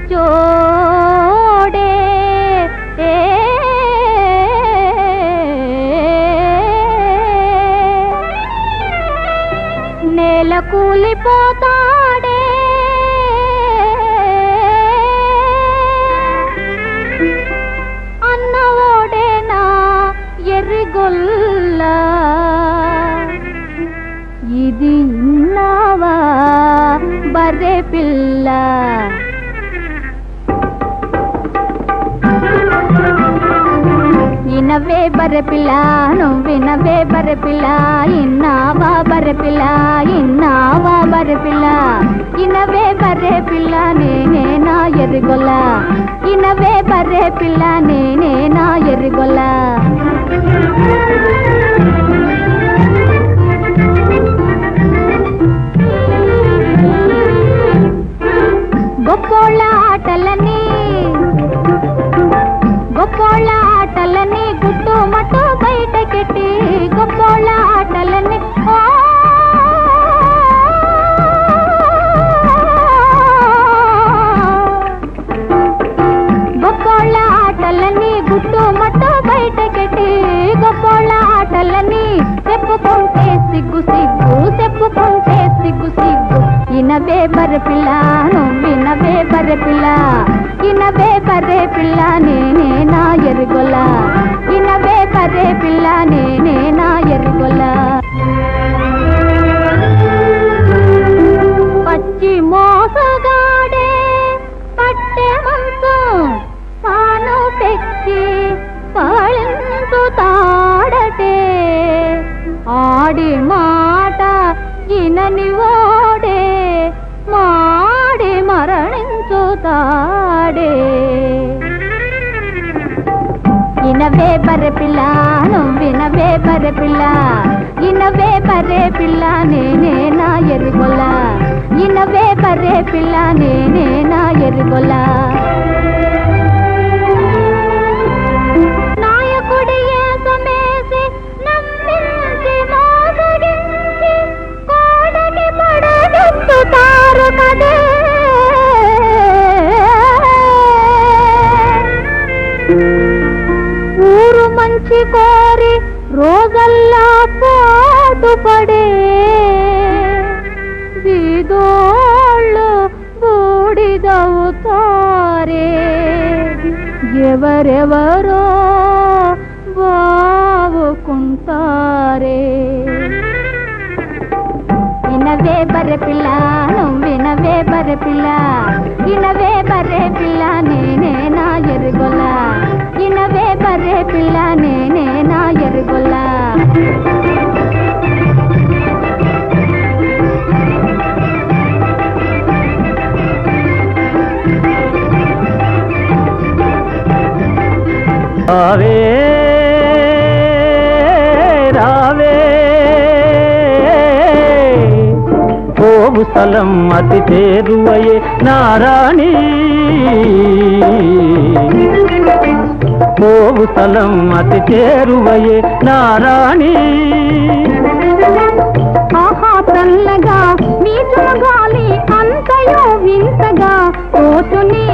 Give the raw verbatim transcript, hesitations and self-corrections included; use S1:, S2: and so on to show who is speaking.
S1: మంచోడే నేల కూలిపోతాడే అన్నవోడేనా ఎర్రిగొల్ల ఇది ఇన్నావా బర్రె పిల్ల ఇనవే బర్రె పిల్ల నువ్వినవే బర్రె పిల్ల ఇన్నావా బర్రె పిల్ల ఇన్నావా బర్రె పిల్ల ఇనవే బర్రె పిల్ల నేనే నా ఎర్రిగొల్ల ఇనవే బర్రె పిల్ల నేనే నా ఎర్రిగొల్ల గొప్పోళ్ళ ఆటలని గొప్పోళ్ళ ఆటలని గుట్టు మట్టు బయటకెట్టి గొప్పోళ్ళ ఆటలని గొప్పోళ్ళ ఆటలని గుట్టు మట్టు బయటకెట్టి గొప్పోళ్ళ ఆటలని చెప్పుకుంటే సిగ్గు సిగ్గు చెప్పుకుంటే సిగ్గు సిగ్గు ఇనవే బర్రె పిల్ల నువ్వినవే బర్రె పిల్ల ఇనవే బర్రె పిల్ల నేనే నా ఎర్రిగొల్ల ఇనవే బర్రె పిల్ల నేనే నా ఎర్రిగొల్ల పచ్చి మోసగాడే పట్టె మంచం తాను పెక్కి పళించుతాడటే ఆడి మాట ఇనని ఓడే మాడి మరణించుతాడే ఇనవే బర్రె పిల్ల నువ్వినవే బర్రె పిల్ల ఇనవే బర్రె పిల్ల నేనే నా ఎర్రిగొల్ల ఇనవే బర్రె పిల్ల నేనే నా ఎర్రిగొల్ల నాయకుడి ఏసమేసి నమ్మించి మోసగించి కోడకి పడగొట్టుతారు కదే ఊరు మంచి కోరి రోజల్లా పాటుపడే వీధోళ్ళు బూడిదవుతారే ఎవరెవరో బావుకుంటారే ఇనవే బర్రె పిల్ల నువ్వినవే బర్రె పిల్ల ఇనవే బర్రె పిల్ల నేనే నా ఎర్రిగొల్ల ఇనవే బర్రె పిల్ల నేనే నా ఎర్రిగొల్ల
S2: రావే రావే పోవు స్థలం అతి చేరువయే నారాణి పోవు స్థలం అతి చేరువయే నారాణి
S1: ఆహా చల్లగా నీచుల గాలి అంతయో వింతగా పోతుని